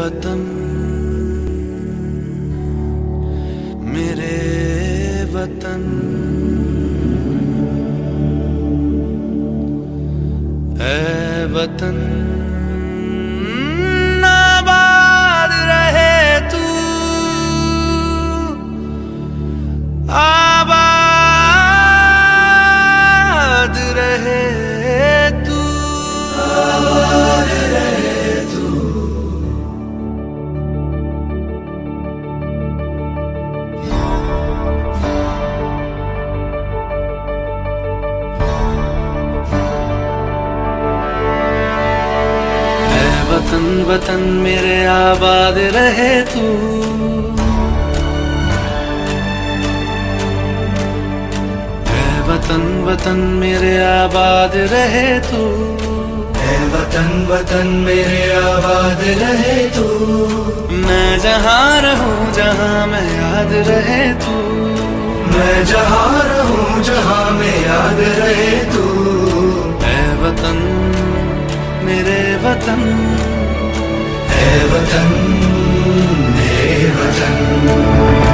वतन मेरे वतन, ऐ वतन आबाद रहे तू, आबाद रहे तू, आबाद रहे तू। वतन वतन मेरे आबाद रहे तू, ऐ वतन वतन मेरे आबाद रहे तू, ऐ वतन वतन मेरे आबाद रहे तू। मैं जहाँ रहूं जहाँ मैं याद रहे तू, मैं जहाँ रहूं जहाँ मैं याद रहे तू। ऐ वतन मेरे वतन, ऐ वतन मेरे वतन।